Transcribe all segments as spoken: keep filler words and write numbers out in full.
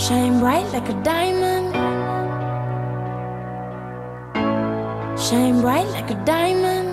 Shine bright like a diamond. Shine bright like a diamond.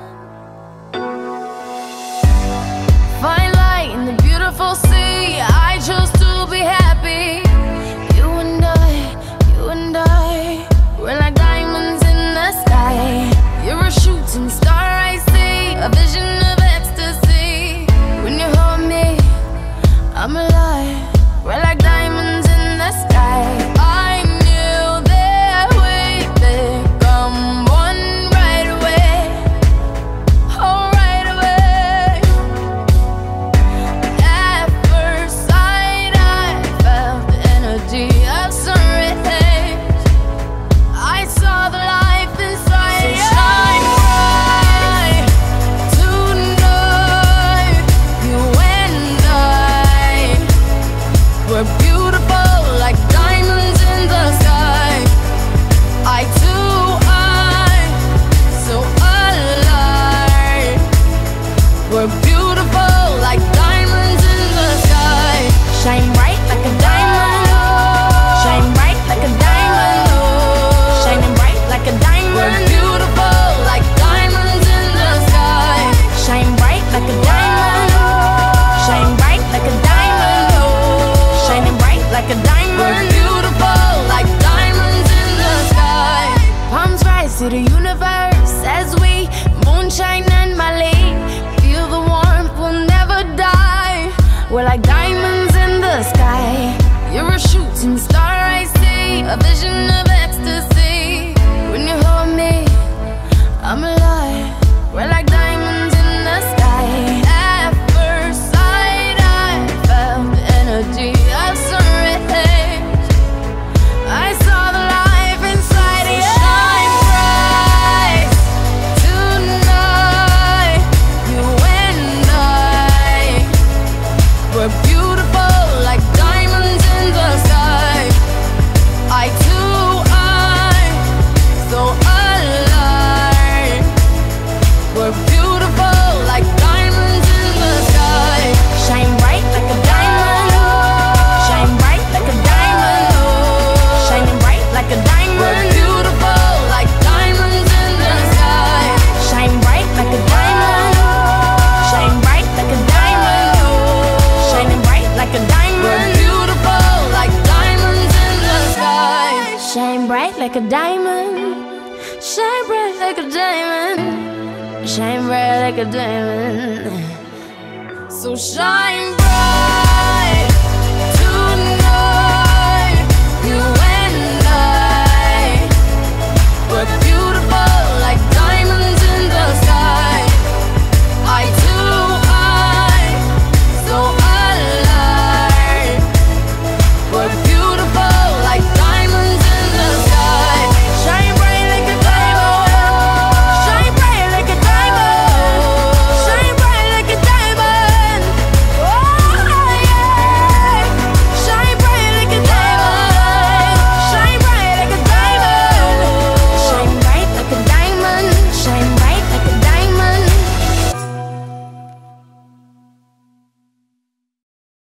Fine light in the beautiful sea. I chose to be happy. You and I, you and I, we're like diamonds in the sky. You're a shooting star, I see, a vision of ecstasy. When you hold me, I'm alive. We're like diamonds in the sky. I knew that we'd become one right away. Oh, right away. At first sight, I felt the energy of sun rays. I saw the life inside you. So shine bright tonight. You and I, we're beautiful like diamonds in the sky. I too, I, so alive. We're beautiful like diamonds in the sky. Shine bright like a diamond. Shine bright like a diamond. Shining bright like a diamond. We're beautiful like diamonds in the sky. Shine bright like a diamond. Shine bright like a diamond. Shining bright like a diamond. We're beautiful like diamonds in the sky. Palms rise to the universe as we moonshine and Mali. Feel the warmth, we'll never die. We're like diamonds in the sky. You're a shooting star, I see, a vision of ecstasy. When you hold me, I'm alive. We're like diamonds in the sky. At first sight, I felt the energy of sun rays. I saw the life inside you. Shine bright tonight. You and I, we're beautiful like diamonds in the sky. I too, I, so alive. We're beautiful like diamonds in the sky. Shine bright like a diamond. Shine bright like a diamond. Shining bright like a diamond. We're beautiful like diamonds in the sky. Shine bright like a diamond. Shine bright like a diamond. Shining bright like a diamond. We're beautiful like diamonds in the sky. Shine bright like a diamond. Shine bright like a diamond. Shine bright like a diamond. So shine bright.